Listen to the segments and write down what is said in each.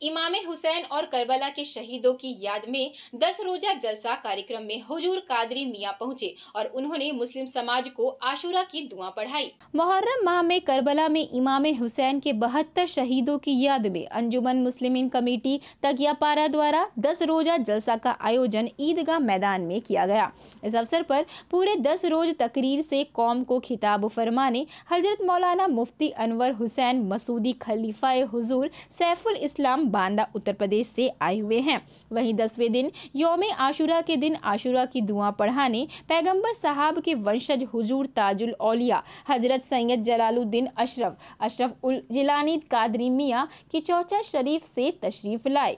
इमाम हुसैन और करबला के शहीदों की याद में 10 रोजा जलसा कार्यक्रम में हुजूर कादरी मियां पहुंचे और उन्होंने मुस्लिम समाज को आशुरा की दुआ पढ़ाई। मुहर्रम माह में करबला में इमाम हुसैन के 72 शहीदों की याद में अंजुमन मुस्लिमीन कमेटी तकियापारा द्वारा 10 रोजा जलसा का आयोजन ईदगाह मैदान में किया गया। इस अवसर पर पूरे 10 रोज तकरीर से कौम को खिताब फरमाने हजरत मौलाना मुफ्ती अनवर हुसैन मसूदी खलीफाए हुजूर सैफुल इस्लाम बांदा उत्तर प्रदेश से आए हुए हैं। वहीं 10वें दिन यौम आशुरा के दिन आशुरा की दुआ पढ़ाने पैगंबर साहब के वंशज हुजूर ताजुल औलिया हजरत सैयद जलालुद्दीन अशरफ उल जिलानी कादरी मियां की चौचा शरीफ से तशरीफ लाए।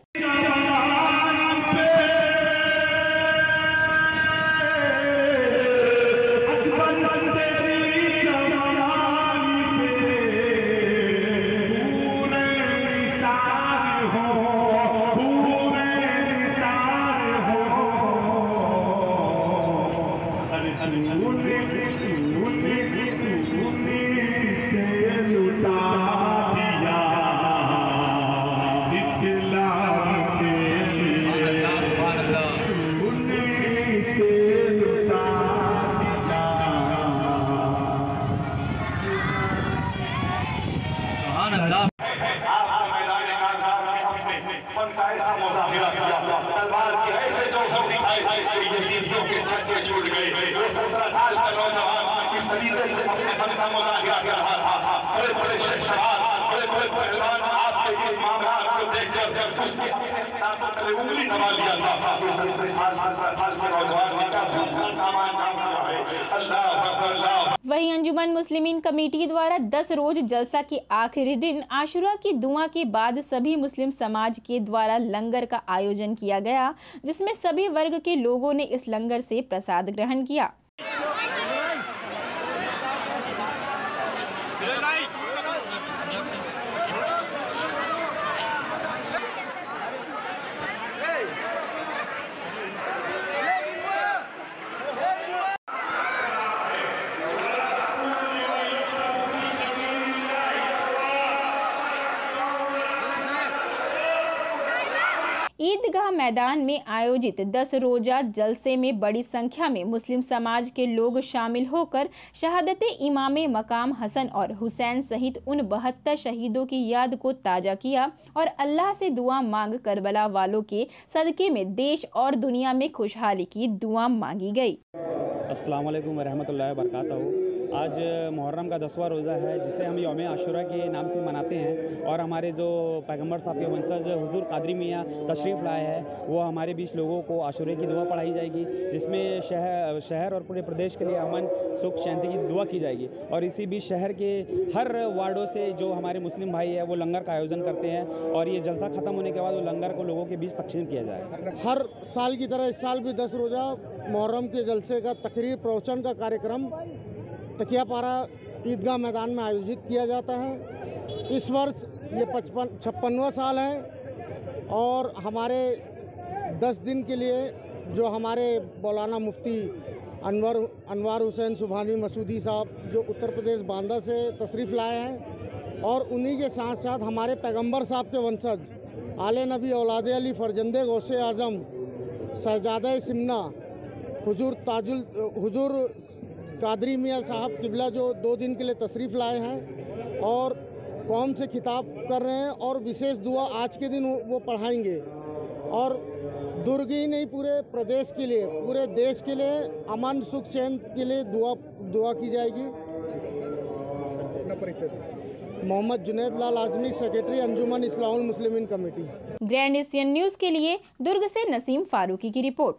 तलवार की ऐसे जोखम दिखाई कि यजीदियों के छक्के छूट गए। वो 17 साल का नौजवान इस तरीके से अपने फन का मुजाहिरा कर रहा था। बड़े बड़े शख्सियत, बड़े बड़े पहलवान आपके इस मामला को देखकर उसकी दांतों तले उंगली दबा लिया था। ये 17 साल के नौजवान ने क्या काम किया है। अल्लाह अल्लाह। वहीं अंजुमन मुस्लिमीन कमेटी द्वारा 10 रोज जलसा के आखिरी दिन आशुरा की दुआ के बाद सभी मुस्लिम समाज के द्वारा लंगर का आयोजन किया गया, जिसमें सभी वर्ग के लोगों ने इस लंगर से प्रसाद ग्रहण किया। ईदगाह मैदान में आयोजित 10 रोजा जलसे में बड़ी संख्या में मुस्लिम समाज के लोग शामिल होकर शहादत इमाम मकाम हसन और हुसैन सहित उन 72 शहीदों की याद को ताजा किया और अल्लाह से दुआ मांग करबला वालों के सदके में देश और दुनिया में खुशहाली की दुआ मांगी गई। अस्सलाम वालेकुम रहमतुल्लाहि व बरकातहू। आज मुहर्रम का 10वां रोज़ा है, जिसे हम यौम आशुरा के नाम से मनाते हैं और हमारे जो पैगंबर साहब के वंशज हुजूर कादरी मियां तशरीफ़ लाए हैं, वो हमारे बीच लोगों को आशुरे की दुआ पढ़ाई जाएगी, जिसमें शहर और पूरे प्रदेश के लिए अमन सुख शांति की दुआ की जाएगी। और इसी बीच शहर के हर वार्डों से जो हमारे मुस्लिम भाई है वो लंगर का आयोजन करते हैं और ये जलसा ख़त्म होने के बाद वो लंगर को लोगों के बीच तकसीम किया जाएगा। हर साल की तरह इस साल भी 10 रोज़ा मुहर्रम के जलसे का तकरीर प्रवचन का कार्यक्रम तकियापारा ईदगाह मैदान में आयोजित किया जाता है। इस वर्ष ये 56वां साल है और हमारे 10 दिन के लिए जो हमारे मौलाना मुफ्ती अनवर हुसैन सुभानी मसूदी साहब जो उत्तर प्रदेश बांदा से तशरीफ़ लाए हैं और उन्हीं के साथ साथ हमारे पैगंबर साहब के वंशज आले नबी औलाद अली फरजंदे गौसे आज़म शहजादा सिमना हुजूर कादरी मियां साहब किबला जो 2 दिन के लिए तशरीफ़ लाए हैं और कौम से खिताब कर रहे हैं और विशेष दुआ आज के दिन वो पढ़ाएंगे और दुर्ग ही नहीं पूरे प्रदेश के लिए, पूरे देश के लिए अमन सुख चैन के लिए दुआ की जाएगी। Mohammad Junaid Lal Azmi, secretary Anjuman Islahul Muslimeen committee. Grand Asian News के लिए दुर्ग से नसीम फारूकी की रिपोर्ट।